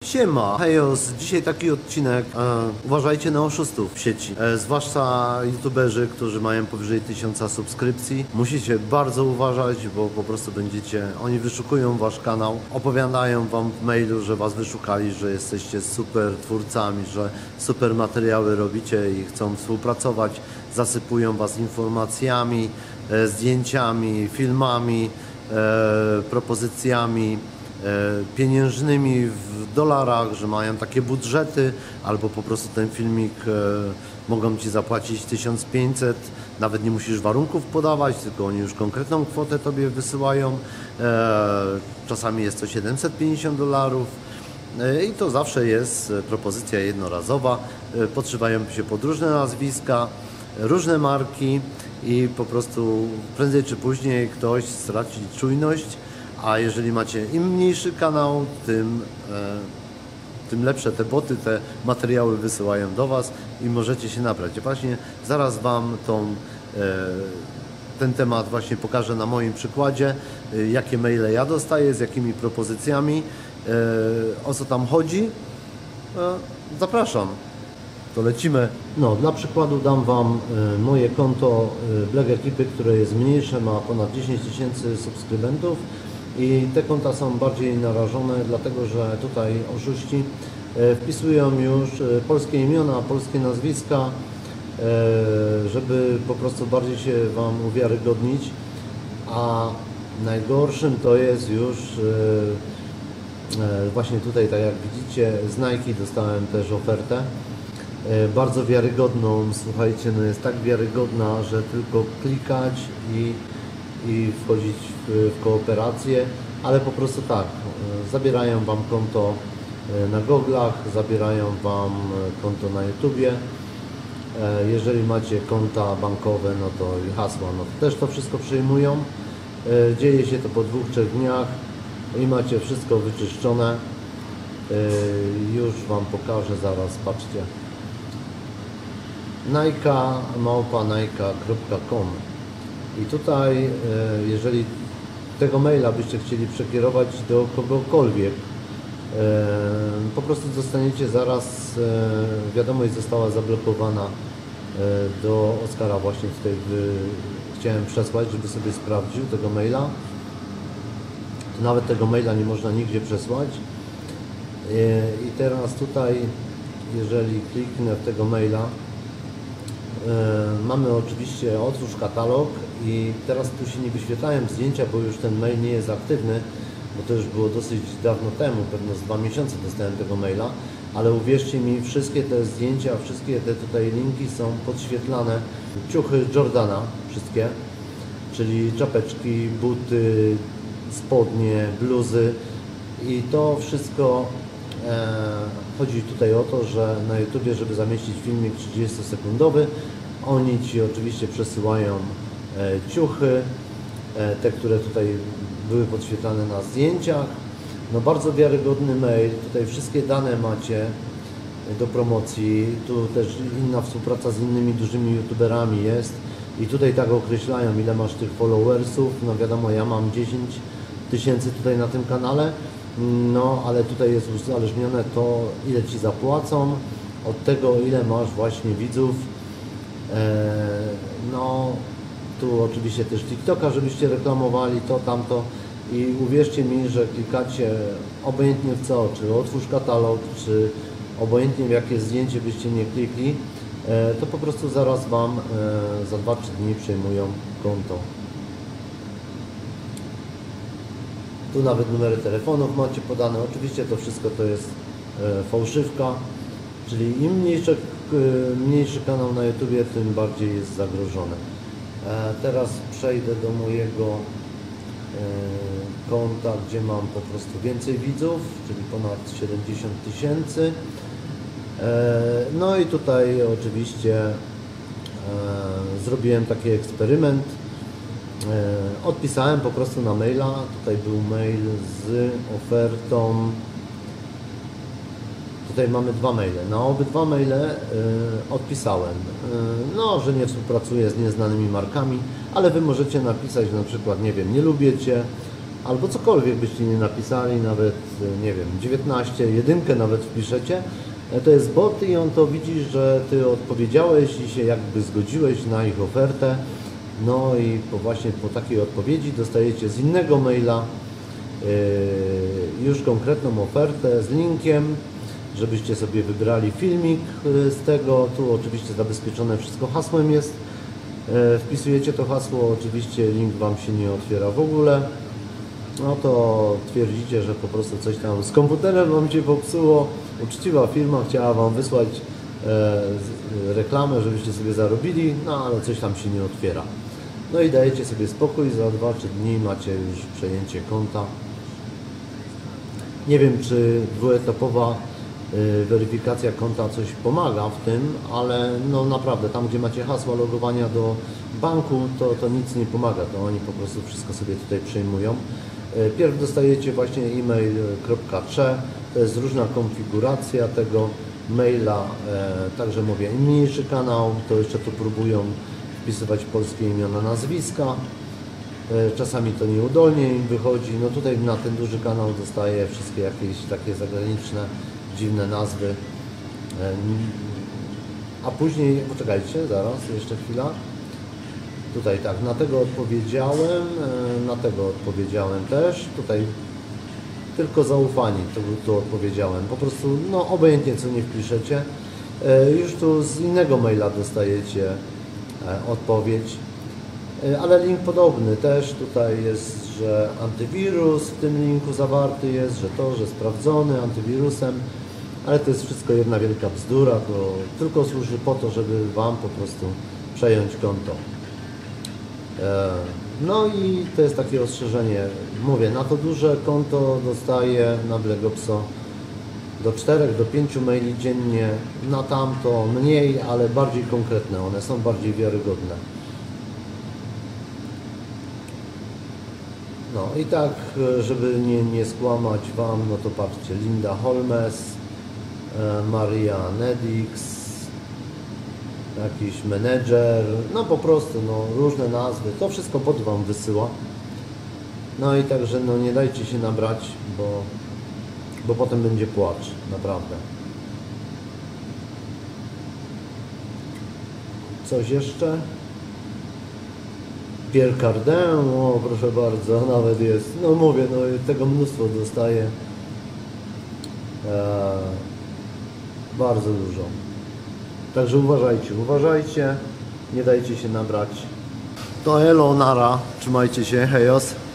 Siema, hejos, dzisiaj taki odcinek. Uważajcie na oszustów w sieci, zwłaszcza youtuberzy, którzy mają powyżej 1000 subskrypcji. Musicie bardzo uważać, bo po prostu oni wyszukują wasz kanał, opowiadają wam w mailu, że was wyszukali, że jesteście super twórcami, że super materiały robicie i chcą współpracować, zasypują was informacjami, zdjęciami, filmami, propozycjami pieniężnymi w dolarach, że mają takie budżety, albo po prostu ten filmik mogą ci zapłacić 1500, nawet nie musisz warunków podawać, tylko oni już konkretną kwotę tobie wysyłają. Czasami jest to $750 i to zawsze jest propozycja jednorazowa. Podszywają się pod różne nazwiska, różne marki i po prostu prędzej czy później ktoś straci czujność. A jeżeli macie im mniejszy kanał, tym lepsze te boty, te materiały wysyłają do was i możecie się nabrać. Właśnie zaraz wam ten temat właśnie pokażę na moim przykładzie, jakie maile ja dostaję, z jakimi propozycjami, o co tam chodzi. Zapraszam. To lecimy. No, dla przykładu dam wam moje konto Black Ekipy, które jest mniejsze, ma ponad 10 000 subskrybentów. I te konta są bardziej narażone, dlatego że tutaj oszuści wpisują już polskie imiona, polskie nazwiska, żeby po prostu bardziej się wam uwiarygodnić. A najgorszym to jest już właśnie tutaj, tak jak widzicie, z Nike dostałem też ofertę. Bardzo wiarygodną, słuchajcie, no jest tak wiarygodna, że tylko klikać i wchodzić w kooperację, ale po prostu tak, zabierają wam konto na goglach, zabierają wam konto na YouTubie. Jeżeli macie konta bankowe, no to i hasła, no to też to wszystko przyjmują. Dzieje się to po 2-3 dniach i macie wszystko wyczyszczone. Już wam pokażę zaraz, patrzcie. Nike@nike.com. I tutaj, jeżeli tego maila byście chcieli przekierować do kogokolwiek, po prostu dostaniecie zaraz, wiadomość została zablokowana do Oskara, właśnie tutaj chciałem przesłać, żeby sobie sprawdził tego maila. To nawet tego maila nie można nigdzie przesłać. I teraz tutaj, jeżeli kliknę w tego maila, mamy oczywiście otwórz katalog i teraz tu się nie wyświetlają zdjęcia, bo już ten mail nie jest aktywny, bo to już było dosyć dawno temu, pewno z 2 miesiące dostałem tego maila, ale uwierzcie mi, wszystkie te zdjęcia, wszystkie te tutaj linki są podświetlane. Ciuchy Jordana, wszystkie, czyli czapeczki, buty, spodnie, bluzy i to wszystko chodzi tutaj o to, że na YouTubie, żeby zamieścić filmik 30-sekundowy, oni ci oczywiście przesyłają ciuchy, te, które tutaj były podświetlane na zdjęciach. No bardzo wiarygodny mail, tutaj wszystkie dane macie do promocji, tu też inna współpraca z innymi dużymi youtuberami jest i tutaj tak określają, ile masz tych followersów. No wiadomo, ja mam 10 000 tutaj na tym kanale, no ale tutaj jest uzależnione to, ile ci zapłacą od tego, ile masz właśnie widzów. No tu oczywiście też TikToka, żebyście reklamowali to, tamto i uwierzcie mi, że klikacie obojętnie w co, czy otwórz katalog, czy obojętnie w jakie zdjęcie byście nie klikli, to po prostu zaraz wam za 2-3 dni przejmują konto. Tu nawet numery telefonów macie podane. Oczywiście to wszystko to jest fałszywka, czyli im mniejszy kanał na YouTubie, tym bardziej jest zagrożony. Teraz przejdę do mojego konta, gdzie mam po prostu więcej widzów, czyli ponad 70 000. No i tutaj oczywiście zrobiłem taki eksperyment. Odpisałem po prostu na maila. Tutaj był mail z ofertą. Tutaj mamy 2 maile. Na obydwa maile odpisałem, no, że nie współpracuję z nieznanymi markami, ale wy możecie napisać na przykład, nie wiem, nie lubię cię, albo cokolwiek byście nie napisali, nawet nie wiem, 19, jedynkę nawet wpiszecie, to jest bot i on to widzi, że Ty odpowiedziałeś i się jakby zgodziłeś na ich ofertę. No i właśnie po takiej odpowiedzi dostajecie z innego maila już konkretną ofertę z linkiem, żebyście sobie wybrali filmik z tego. Tu oczywiście zabezpieczone wszystko hasłem jest. Wpisujecie to hasło, oczywiście link Wam się nie otwiera w ogóle. No to twierdzicie, że po prostu coś tam z komputerem Wam się popsuło. Uczciwa firma chciała Wam wysłać reklamę, żebyście sobie zarobili, no ale coś tam się nie otwiera. No i dajecie sobie spokój, za 2-3 dni macie już przejęcie konta. Nie wiem, czy dwuetapowa weryfikacja konta coś pomaga w tym, ale no naprawdę, tam gdzie macie hasła logowania do banku, to nic nie pomaga, to oni po prostu wszystko sobie tutaj przejmują. Pierw dostajecie właśnie e-mail.che, to jest różna konfiguracja tego maila, także mówię, im mniejszy kanał, to jeszcze tu próbują wpisywać polskie imiona, nazwiska, czasami to nieudolnie im wychodzi, no tutaj na ten duży kanał dostaje wszystkie jakieś takie zagraniczne, dziwne nazwy, a później, poczekajcie, zaraz, jeszcze chwila, tutaj tak, na tego odpowiedziałem też, tutaj tylko zaufani, tu odpowiedziałem, po prostu, no obojętnie co nie wpiszecie, już tu z innego maila dostajecie odpowiedź, ale link podobny też, tutaj jest, że antywirus w tym linku zawarty jest, że sprawdzony antywirusem, ale to jest wszystko jedna wielka bzdura, to tylko służy po to, żeby Wam po prostu przejąć konto. No i to jest takie ostrzeżenie, mówię, na to duże konto dostaję na Blegopso do 4 do 5 maili dziennie, na tamto mniej, ale bardziej konkretne, one są bardziej wiarygodne. No i tak, żeby nie skłamać Wam, no to patrzcie, Linda Holmes, Maria Nedix, jakiś menedżer, no po prostu, no różne nazwy, to wszystko bot Wam wysyła. No i także, no nie dajcie się nabrać, bo potem będzie płacz, naprawdę. Coś jeszcze? Pierre Cardin, o proszę bardzo, nawet jest, no mówię, no tego mnóstwo dostaję, bardzo dużo. Także uważajcie, nie dajcie się nabrać. To elo, nara, trzymajcie się, hejos.